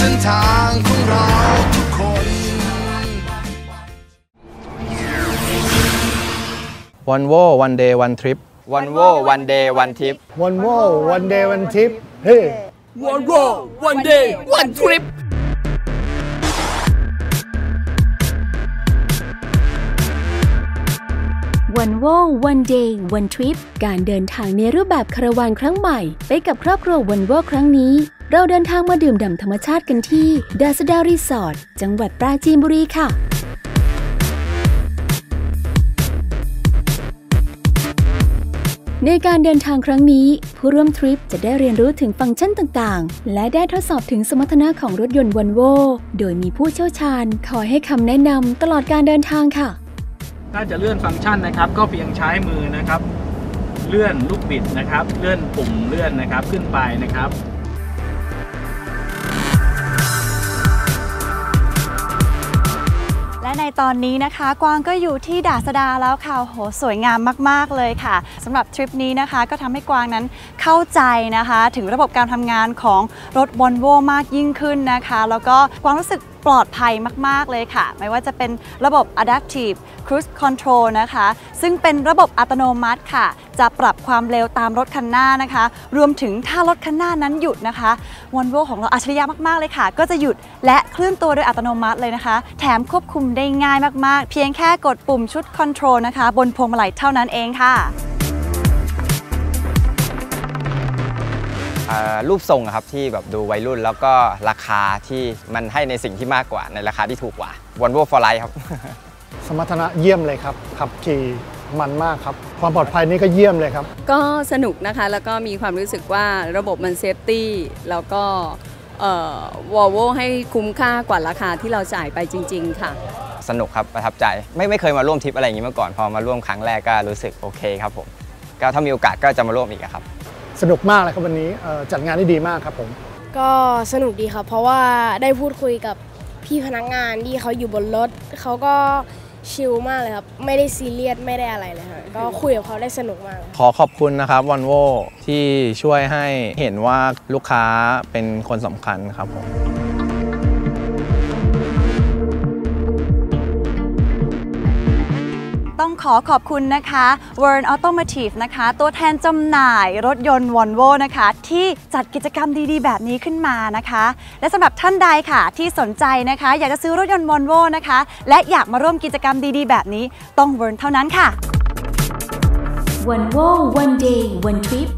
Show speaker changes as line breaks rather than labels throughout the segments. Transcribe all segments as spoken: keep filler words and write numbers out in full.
ส้นทางของเราทุกคน
วันโววันเดย์วันทริป
วันโววันเดย์วันทริป
วันโววันเดย์วันทริปเฮ้
วันโววันเดย์วันทริป
วันโววันเดย์วันทริปการเดินทางในรูปแบบคาราวานครั้งใหม่ไปกับครอบครัววันโวครั้งนี้เราเดินทางมาดื่มด่ำธรรมชาติกันที่ดาสดารีสอร์ทจังหวัดปราจีนบุรีค่ะในการเดินทางครั้งนี้ผู้ร่วมทริปจะได้เรียนรู้ถึงฟังก์ชันต่างๆและได้ทดสอบถึงสมรรถนะของรถยนต์วอลโวโดยมีผู้เชี่ยวชาญคอยให้คำแนะนำตลอดการเดินทางค่ะ
ถ้าจะเลื่อนฟังก์ชันนะครับก็เพียงใช้มือนะครับเลื่อนลูกบิดนะครับเลื่อนปุ่มเลื่อนนะครับขึ้นไปนะครับ
และในตอนนี้นะคะกวางก็อยู่ที่ดาสดาแล้วค่ะโหสวยงามมากๆเลยค่ะสำหรับทริปนี้นะคะก็ทำให้กวางนั้นเข้าใจนะคะถึงระบบการทำงานของรถวอลโวมากยิ่งขึ้นนะคะแล้วก็กวางรู้สึกปลอดภัยมากๆเลยค่ะไม่ว่าจะเป็นระบบ Adaptive Cruise Control นะคะซึ่งเป็นระบบอัตโนมัติค่ะจะปรับความเร็วตามรถคันหน้านะคะรวมถึงถ้ารถคันหน้านั้นหยุดนะคะวอลโวของเราอัจฉริยะมากๆเลยค่ะก็จะหยุดและเคลื่อนตัวโดยอัตโนมัติเลยนะคะแถมควบคุมได้ง่ายมากๆเพียงแค่กดปุ่มชุด Control นะคะบนพวงมาลัยเท่านั้นเองค่ะ
รูปทรงครับที่แบบดูวัยรุ่นแล้วก็ราคาที่มันให้ในสิ่งที่มากกว่าในราคาที่ถูกกว่า Volvo for Life ครับ
สมรรถนะเยี่ยมเลยครับขับขี่มันมากครับความปลอดภัยนี่ก็เยี่ยมเลยครับ
ก็สนุกนะคะแล้วก็มีความรู้สึกว่าระบบมันเซฟตี้แล้วก็วอลโวให้คุ้มค่ากว่าราคาที่เราจ่ายไปจริงๆค่ะ
สนุกครับประทับใจไม่ไม่เคยมาร่วมทริปอะไรอย่างนี้มาก่อนพอมาร่วมครั้งแรกก็รู้สึกโอเคครับผมก็ถ้ามีโอกาสก็จะมาร่วมอีกครับ
สนุกมากเลยครับวันนี้จัดงานได้ดีมากครับผม
ก็สนุกดีครับเพราะว่าได้พูดคุยกับพี่พนักงานที่เขาอยู่บนรถเขาก็ชิลมากเลยครับไม่ได้ซีเรียสไม่ได้อะไรเลยครับก็คุยกับเขาได้สนุกมาก
ขอขอบคุณนะครับวอลโวที่ช่วยให้เห็นว่าลูกค้าเป็นคนสำคัญครับผม
ต้องขอขอบคุณนะคะ Vern Automotive นะคะตัวแทนจำหน่ายรถยนต์ Volvo นะคะที่จัดกิจกรรมดีๆแบบนี้ขึ้นมานะคะและสำหรับท่านใดค่ะที่สนใจนะคะอยากจะซื้อรถยนต์ Volvo นะคะและอยากมาร่วมกิจกรรมดีๆแบบนี้ต้อง Vern เท่านั้นค่ะ
Volvo One Day One Trip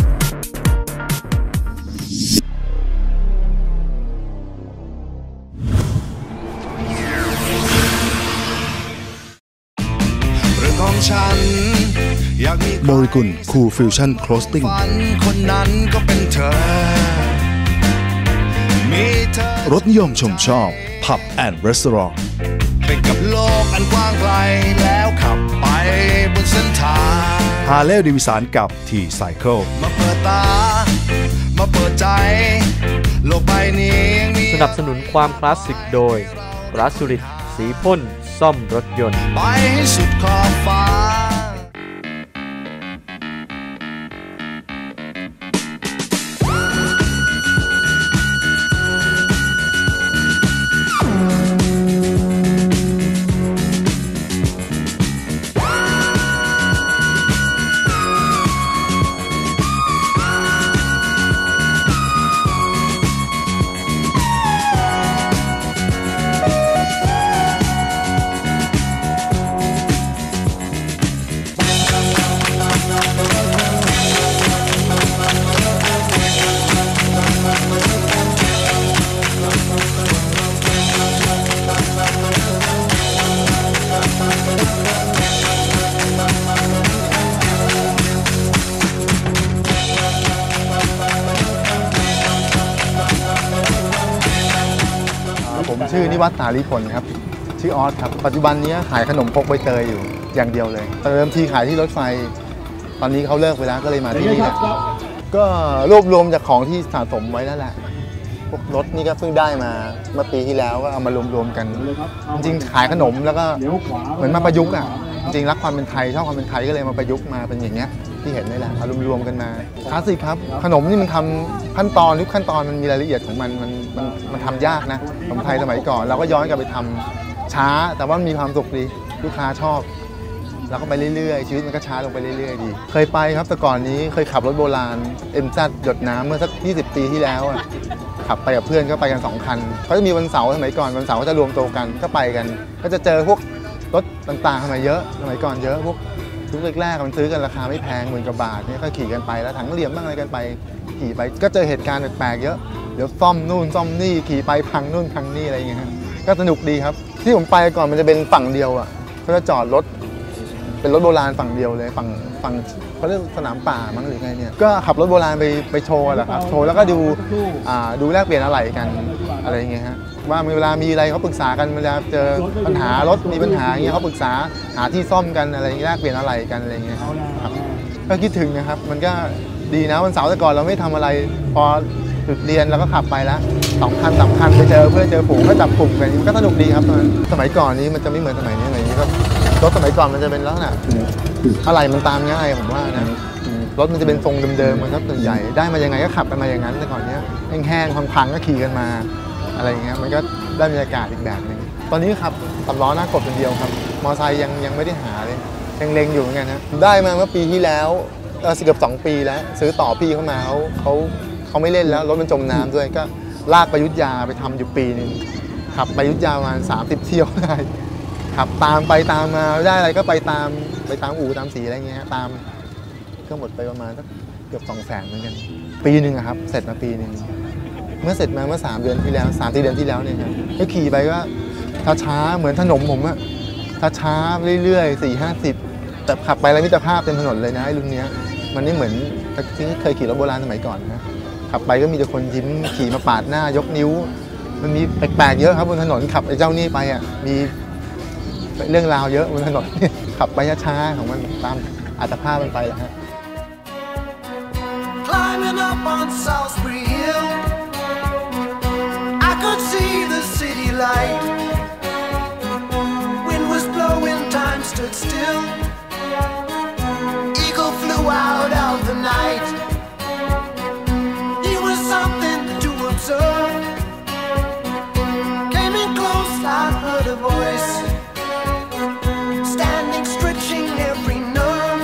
โมริกุลคูลฟิวชั่นโคลสติ้งคนนั้นก็เป็นเธอมีเธอรถนิยมชมชอบผับแอนด์รีสอร์ทไปกับโลกอันกว้างไกลแล้วขับไปบนเส้นทางฮาร์เลย์เดวิสันกับทีไซเคิลมาเปิดตามาเปิดใจโลกใบนี้มี
สนับสนุนความคลาสสิกโดยรัสุริตสีพ่นซ่อมรถยนต์
ไปให้สุดขอบฟ้า
ผมชื่อนิวัฒน์สาลีผลครับชื่อออสครับปัจจุบันนี้ขายขนมครกใบเตยอยู่อย่างเดียวเลยเริ่มที่ขายที่รถไฟตอนนี้เขาเลิกไปแล้วก็เลยมาที่นี่แหละก็รวบรวมจากของที่สะสมไว้นั่นแหละพวกรถนี่ก็เพิ่งได้มาเมื่อปีที่แล้วก็เอามารวมๆกันจริงๆขายขนมแล้วก็เหมือนมาประยุกต์อ่ะจริงๆรักความเป็นไทยชอบความเป็นไทยก็เลยมาประยุกต์มาเป็นอย่างเงี้ยที่เห็นนี่แหละเอารวมๆกันมาคลาสสิกครับขนมนี่มันทำขั้นตอนทุกขั้นตอนมันมีรายละเอียดของมันมันมันมันทำยากนะของไทยสมัยก่อนเราก็ย้อนกลับไปทำช้าแต่ว่ามีความสุขดีลูกค้าชอบเราก็ไปเรื่อยๆชีวิตมันก็ช้าลงไปเรื่อยๆดีเคยไปครับแต่ก่อนนี้เคยขับรถโบราณ เอ็ม แซด หยดน้ำเมื่อสักยี่สิบปีที่แล้วอ่ะขับไปกับเพื่อนก็ไปกันสองคันเขาจะมีวันเสาร์สมัยก่อนวันเสาร์ก็จะรวมตัวกันก็ไปกันก็จะเจอพวกรถต่างๆสมัยเยอะสมัยก่อนเยอะพวกชุดแรกๆมันซื้อกันราคาไม่แพงหมื่นกว่าบาทเนี่ยก็ขี่กันไปแล้วถังเหลี่ยมบ้างอะไรกันไปขี่ไปก็เจอเหตุการณ์แปลกๆเยอะเดี๋ยวซ่อมนู่นซ่อมนี่ขี่ไปพังนู่นพังนี่อะไรอย่างเงี้ยก็สนุกดีครับที่ผมไปก่อนมันจะเป็นฝั่งเดียวอ่ะก็จะจอดรถเป็นรถโบราณฝั่งเดียวเลยฝั่งฝั่งเขาเรียกสนามป่ามั้งหรือไงเนี่ยก็ขับรถโบราณไปไปโชว์แหละครับโชว์แล้วก็ดูอ่าดูแลกเปลี่ยนอะไรกันอะไรอย่างเงี้ยฮะว่าเวลามีอะไรเขาปรึกษากันเวลาเจอปัญหารถมีปัญหาอย่างเงี้ยเขาปรึกษาหาที่ซ่อมกันอะไรอย่างเงี้ยแลกเปลี่ยนอะไรกันอะไรอย่างเงี้ยครับก็คิดถึงนะครับมันก็ดีนะวันเสาร์แต่ก่อนเราไม่ทำอะไรพอหยุดเรียนเราก็ขับไปแล้วสองคันสามคันไปเจอเพื่อนเจอฝูงก็จับกลุ่มกันมันก็สนุกดีครับตอนนั้นสมัยก่อนนี้มันจะไม่เหมือนสมัยนี้อะไรอย่างเงี้ยก็รถสมัยก่อนมันจะเป็นลักษณะอะไรมันตามง่ายผมว่านะรถมันจะเป็นทรงเดิมๆมันก็ส่วนใหญ่ได้มายังไงก็ขับกันมาอย่างนั้นแต่ก่อนเนี้ยแห้งๆพังๆก็ขี่กันมาอะไรอย่างเงี้ยมันก็ได้บรรยากาศอีกแบบนึงตอนนี้ขับสำล้อหน้ากดคนเดียวครับมอเตอร์ไซค์ยังยังไม่ได้หาเลยยังเล็งอยู่เหมือนกันนะได้มาเมื่อปีที่แล้วเออสิเกือบสองปีแล้วซื้อต่อพี่เข้ามาเขาเขาเขาไม่เล่นแล้วรถมันจมน้ำด้วยก็ลากไปยุทธยาไปทำอยู่ปีนึงขับไปยุทธยาประมาณสามสิบเที่ยวได้ขับตามไปตามมาได้อะไรก็ไปตามไปตามอู่ตามสีอะไรเงี้ยตามก็หมดไปประมาณสักเกือบสองแสนเหมือนกันปีหนึ่งครับเสร็จมาปีหนึ่งเมื่อเสร็จมาเมื่อสามเดือนที่แล้วสามสี่เดือนที่แล้วเนี่ยครับก็ขี่ไปก็ช้าๆเหมือนถนนผมอะช้าๆเรื่อยๆสี่ห้าสิบแต่ขับไปแล้วมิตรภาพเต็มถนนเลยนะไอ้รุ่นเนี้ยมันไม่เหมือนที่เคยขี่รถโบราณสมัยก่อนนะขับไปก็มีแต่คนยิ้มขี่มาปาดหน้ายกนิ้วมันมีแปลกๆเยอะครับบนถนนขับไอ้เจ้านี่ไปอ่ะมีเรื่องราวเยอะบนถนนขับไปช้าๆของมันตามอัตภาพมันไปแล้วฮะ Climbing up on Salisbury Hill I could see the city light Wind was blowing time stood still Eagle flew out of the night He was something to observe Came in close I heard a voice Standing, stretching every nerve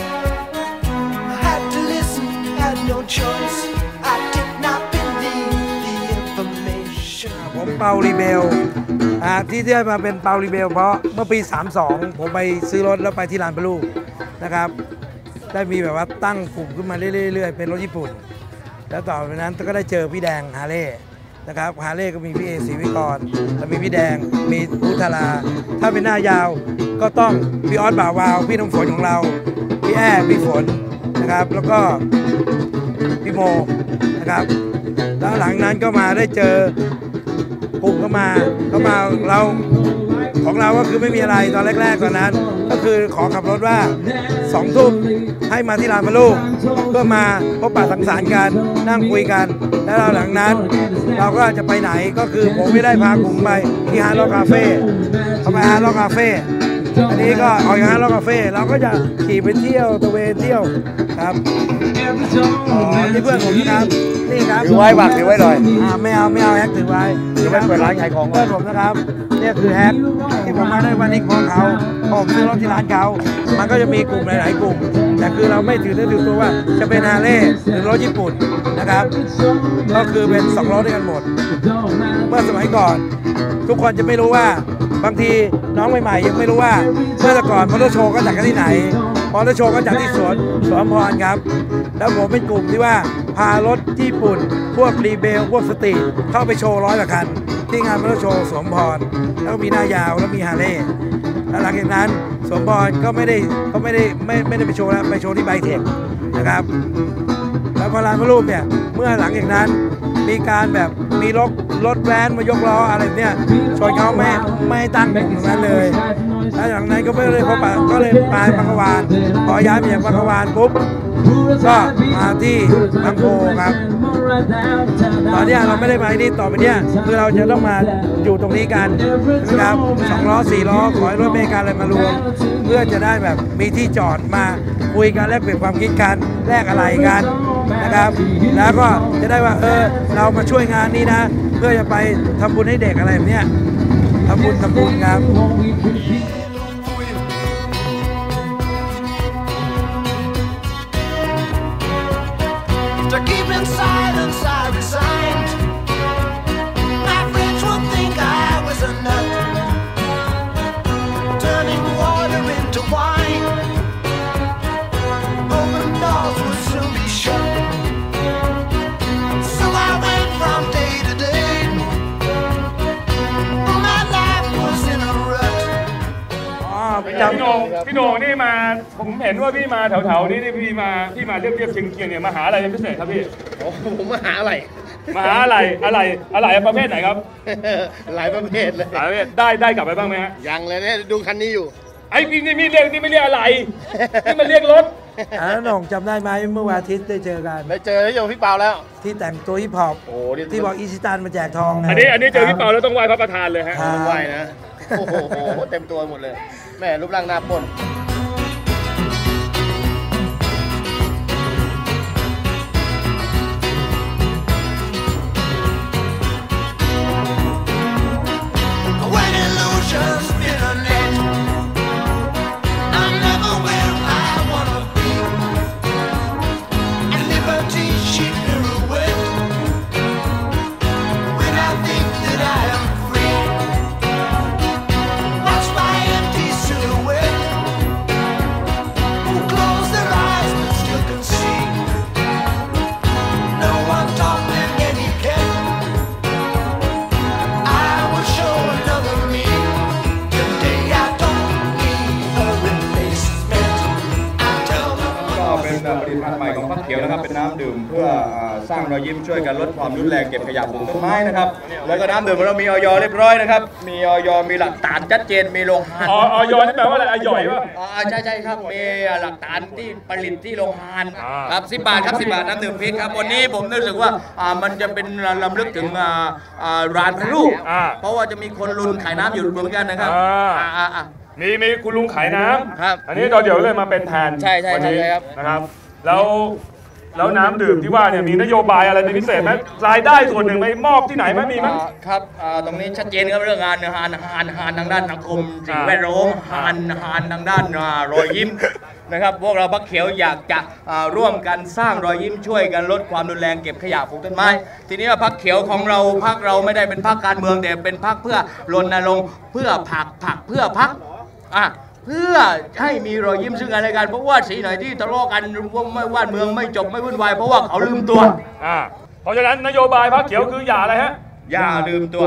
I had to listen, had no choice I did not believe the information
ผมเปารีเบลที่ได้มาเป็นเปารีเบลเพราะเมื่อปีสามสิบสองผมไปซื้อรถแล้วไปที่ลานพลูนะครับได้มีแบบว่าตั้งกลุ่มขึ้นมาเรื่อยๆเป็นรถญี่ปุ่นแล้วต่อไปนั้นก็ได้เจอพี่แดงฮาร์เลย์นะครับฮาร์เลย์ก็มีพี่เอศรีวิกรแล้วมีพี่แดงมีพุทธราถ้าเป็นหน้ายาวก็ต้องพี่ออสบ่าววาวพี่น้ำฝนของเราพี่แอ้พี่ฝนนะครับแล้วก็พี่โมนะครับแล้วหลังนั้นก็มาได้เจอกลุ่มก็มาก็มาเราของเราก็คือไม่มีอะไรตอนแรกๆตอนนั้นก็คือขอขับรถว่าสองทุ่มให้มาที่ลานพลูเพื่อมาพบปะสังสรรค์กันนั่งคุยกันแล้วหลังนั้นเราก็จะไปไหนก็คือผมไม่ได้พากลุ่มไปที่ฮาร์ดร็อกคาเฟ่เขาไปฮาร์ดร็อกคาเฟ่อันนี้ก็ออกจากฮาร์ดร็อกคาเฟ่เราก็จะขี่ไปเที่ยวตะเวนเที่ยวครับอ๋อนี่เพื่อนผมครับนี่ครับ
ถือไว้บักถือไว้หน่อย
อ่าไม่เอาไม่เอาแฮกถือไว้
ถือไว้เปิดร้านขายของ
เพื่อนผมนะครับนี่คือแฮกที่ผมมาได้วันนี้ของเขาผมซื้อรถที่ร้านเขามันก็จะมีกลุ่มหลายๆกลุ่มแต่คือเราไม่ถือเนื้อถือตัวว่าจะเป็นฮาร์เลย์หรือรถญี่ปุ่นนะครับก็คือเป็นสองรถด้วยกันหมดเมื่อสมัยก่อนทุกคนจะไม่รู้ว่าบางทีน้องใหม่ๆยังไม่รู้ว่าเมื่อแต่ก่อนมอเตอร์โชว์ก็จัดกันที่ไหนมอเตอร์โชว์ก็จัดที่สวนสวนพรครับแล้วผมเป็นกลุ่มที่ว่าพารถญี่ปุ่นพวกรีเบลพวกสตรีทเข้าไปโชว์ร้อยกว่าคันที่งานมอเตอร์โชว์สวนพรแล้วก็มีหน้ายาวแล้วมีฮาร์เลย์แล้วหลังจากนั้นสวนพรก็ไม่ได้ก็ไม่ได้ไม่ไม่ได้ไปโชว์แล้วไปโชว์ที่ไบเทคนะครับแล้วพอลานพระรูปเนี่ยเมื่อหลังจากนั้นมีการแบบมีรถรถแวนมายกล้ออะไรเนี่ยชนเขาไม่ไม่ตั้งตรงนั้นเลยแล้วหลังนั้นก็ไม่เลยพบปะก็เลยไปบางขวานพอย้ายมาจากบางขวานปุ๊บก็มาที่บางโพครับตอนนี้เราไม่ได้มาที่นี่ต่อไปเนี่ยคือเราจะต้องมาอยู่ตรงนี้กันนะครับสองล้อสี่ล้อขอให้รถเมล์การอะไรมารวมเพื่อจะได้แบบมีที่จอดมาคุยกันแลกเปลี่ยนความคิดกันแลกอะไรกันนะครับแล้วก็จะได้ว่าเออเรามาช่วยงานนี้นะเพื่อจะไปทำบุญให้เด็กอะไรแบบเนี้ยทำบุญทำบุญครับ
To keep in silence, I resigned. My friends would think I was a nut, turning water into wine. Open doors would soon be shut, so I went from day to day. My life was in a rut.
พี่โหน่งพี่โหน่งนี่มาผมเห็นว่าพี่มาแถวๆนี้นี่พี่มาพี่มาเรียบเรียบเคียงเคียงเนี่ยมาหาอะไรเป็นพิเศษครับพี่ผมมาหาอะไรมาหาอะไรอะไรอะไรประเภทไหนครับหลายประเภทเลยหลายประเภทได้ได้กลับไปบ้างไหมฮะยังเลยเนี่ยดูคันนี้อยู่ไอ้นี่นี่เรียกนี่ไม่เรียกอะไรนี่มันเรียกรถ
อ่าน้องจำได้ไหมเมื่อวันอาทิตย์ได้เจอกัน
ได้เจอได้เจอพี่เปาแล้ว
ที่แต่งตัวฮิปฮอปที่บอกอีซิตันมาแจกทอง
อันนี้อันนี้เจอพี่เปาแล้วต้องไหว้พระประธานเลยฮะ
ไหว้นะโอ้โหเต็มตัวหมดเลยแม่รูปร่างหน้าปนเขียวนะครับเป็นน้ำดื่มเพื่อสร้างรอยยิ้มช่วยกันลดความรุนแรงเก็บขยะปลูกต้นไม้นะครับแล้วก็น้ำดื่มเรามีออยเรียบร้อยนะครับมีออยมีหลักฐานชัดเจนมีโรงงาน
ออยนี่แปลว่าอะไรออยป่ะ
อ๋อใช่ใช่ครับมีหลักฐานที่ผลิตที่โรงงานครับสิบบาทครับสิบบาทน้ำดื่มพริกครับวันนี้ผมรู้สึกว่ามันจะเป็นลำลึกถึงร้านพระลูกเพราะว่าจะมีคนลุนขายน้ำอยู่เหมือนกันนะครับ
มีมีคุณลุงขายน้ำครับอันนี้เราเดี๋ยวเลยมาเป็นแทน
ใช่ใช่ใช่ครับ
นะครับแล้วแล้วน้ำดื่มที่ว่าเนี่ยมีนโยบายอะไรเป็นพิเศษไหมรายได้ส่วนหนึ่งไปมอบที่ไหนไหมมีไหม
ครับตรงนี้ชัดเจนครับเรื่องงานงานงานงานทางด้านสังคมสิ่งแวดล้อมงานงานทางด้านรอยยิ้มนะครับพวกเราพรรคเขียวอยากจะร่วมกันสร้างรอยยิ้มช่วยกันลดความรุนแรงเก็บขยะปลูกต้นไม้ทีนี้ว่าพรรคเขียวของเราพรรคเราไม่ได้เป็นพรรคการเมืองแต่เป็นพรรคเพื่อรณรงค์เพื่อผักผักเพื่อพรรคอ่ะเพื่อให้มีรอยยิ้มซึ่งกันและกันเพราะว่าสีไหนที่ทะเลาะกันว่าไม่ว่านเมืองไม่จบไม่วุ่นวายเพราะว่าเขาลืมตัว
อ่าเพราะฉะนั้นนโยบายพรรคเขียวคืออย่าอะไรฮะ
อย่าลืมตัว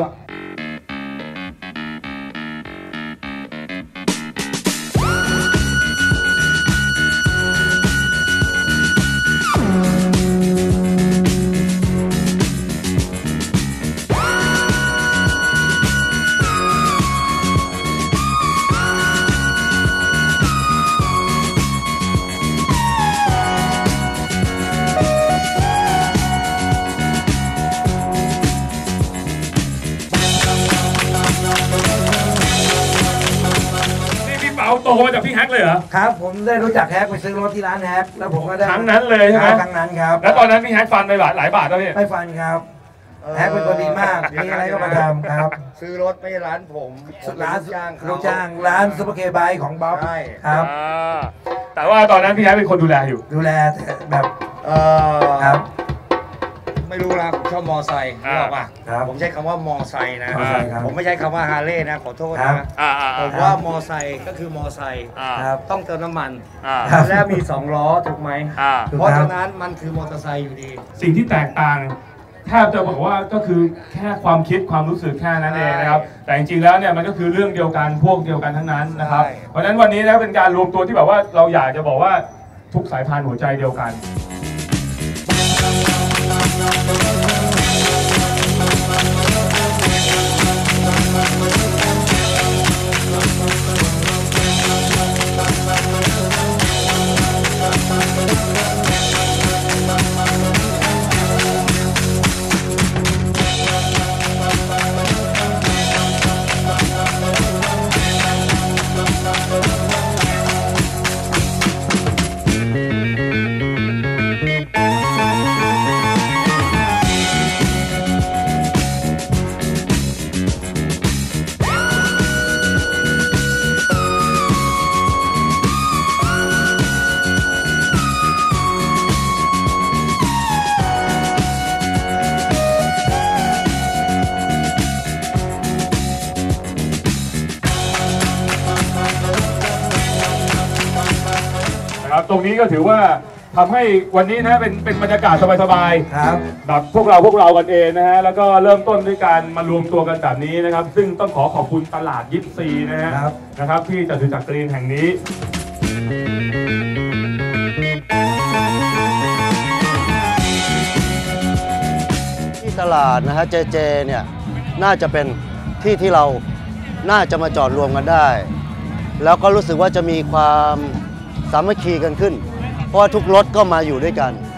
โตมาจากพี่แฮกเลยเหรอ
ครับผมได้รู้จักแฮกไปซื้อรถที่ร้านแฮกแล้วผมก็ได้
ครั้งนั้นเลยใช่ไหม
ครั้งนั้นครับ
แล้วตอนนั้นพี่แฮกฟันไปหลายหลายบาทแล้วพี่
ไม่ฟันครับแฮกเป็นคนดีมากมีอะไรก็มาทำครับ
ซื้อรถไม่ร้านผม
ร้านลูกจ้างร้านซุปเปอร์เคบายของบ๊อบครับ
แต่ว่าตอนนั้นพี่แฮกเป็นคนดูแลอยู่
ดูแลแบบเออครับ
ไม่รู้นะผมชอบมอไซค์บอกว่าผมใช้คำว่ามอไซค์นะผมไม่ใช้คำว่าฮาร์เลย์นะขอโทษนะผมว่ามอไซค์ก็คือมอไซค์ต้องเติมน้ำมันแล้วมีสองล้อถูกไหมเพราะฉะนั้นมันคือมอเตอร์ไซค์อยู่ดี
สิ่งที่แตกต่างแทบจะบอกว่าก็คือแค่ความคิดความรู้สึกแค่นั้นเองนะครับแต่จริงๆแล้วเนี่ยมันก็คือเรื่องเดียวกันพวกเดียวกันทั้งนั้นนะครับเพราะฉะนั้นวันนี้นะเป็นการรวมตัวที่แบบว่าเราอยากจะบอกว่าทุกสายพันธุ์หัวใจเดียวกันตรงนี้ก็ถือว่าทำให้วันนี้นะเป็นเป็นบรรยากาศสบายๆ
ครับ
แบบพวกเราพวกเรากันเองนะฮะแล้วก็เริ่มต้นด้วยการมารวมตัวกันแบบนี้นะครับซึ่งต้องขอขอบคุณตลาดยิปซีนะฮะนะครับที่จตุจักรกรีนแห่งนี้
ที่ตลาดนะฮะเจเจเนี่ยน่าจะเป็นที่ที่เราน่าจะมาจอดรวมกันได้แล้วก็รู้สึกว่าจะมีความสามัคคีกันขึ้นเพราะว่าทุกรถก็มาอยู่ด้วยกัน